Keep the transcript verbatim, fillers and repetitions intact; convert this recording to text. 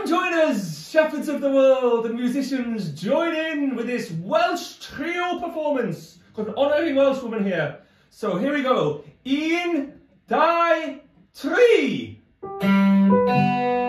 Come join us, shepherds of the world and musicians, join in with this Welsh trio performance. Got an honorary Welsh woman here. So here we go. Un, dau, tri.